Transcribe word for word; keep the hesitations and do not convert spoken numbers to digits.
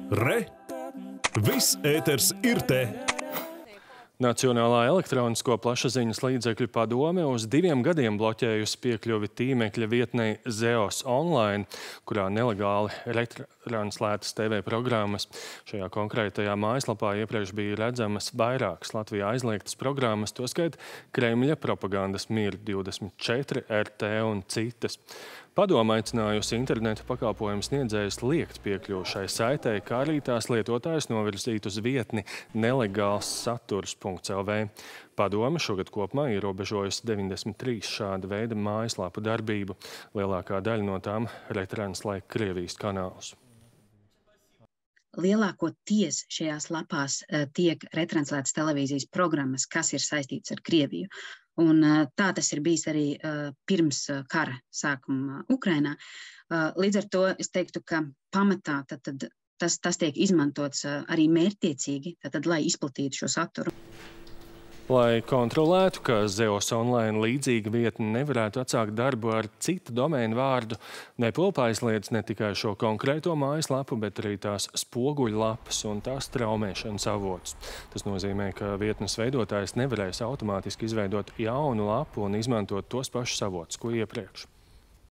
Re! Viss ēters ir te! Nacionālā elektronisko plašsaziņas līdzekļu padome uz diviem gadiem bloķējusi piekļuvi tīmekļa vietnei Zeos Online, kurā nelegāli retranslētas T V programmas. Šajā konkrētajā mājaslapā iepriekš bija redzamas vairākas Latvijā aizliegtas programmas, toskait Kremļa propagandas Mir divdesmit četri, R T un citas. Padome aicinājusi interneta pakalpojumu sniedzējus liekt piekļuvu šai saitei, kā arī tās lietotājus novirzīt uz vietni nelegāls saturs punkts L V. Padome šogad kopumā ierobežojusi deviņdesmit trīs šāda veida mājaslapu darbību. Lielākā daļa no tām retranslē Krievijas kanālus. Lielākoties šajās lapās tiek retranslētas televīzijas programmas, kas ir saistītas ar Krieviju. Un tā tas ir bijis arī pirms kara sākuma Ukrainā. Līdz ar to es teiktu, ka pamatā tad, tad, tas, tas tiek izmantots arī mērķtiecīgi, tad, lai izplatītu šo saturu. Lai kontrolētu, ka Zeos Online līdzīga vietne nevarētu atsākt darbu ar citu domēnu vārdu, Nepulpa aizliedz ne tikai šo konkrēto mājaslapu, bet arī tās spoguļlapas un tās traumēšanas avotus. Tas nozīmē, ka vietnes veidotājs nevarēs automātiski izveidot jaunu lapu un izmantot tos pašus avotus, ko iepriekš.